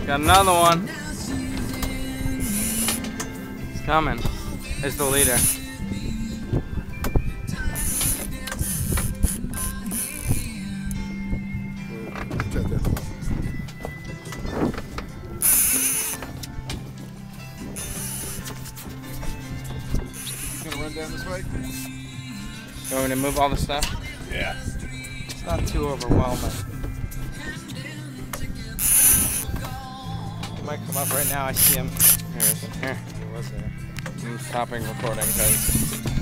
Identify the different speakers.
Speaker 1: Got another one. He's coming. It's the leader.
Speaker 2: Gonna run down this way?
Speaker 1: You want me to move all the stuff?
Speaker 2: Yeah.
Speaker 1: It's not too overwhelming. He might come up right now. I see him. Here he is. Here.
Speaker 2: He was there.
Speaker 1: I'm stopping recording because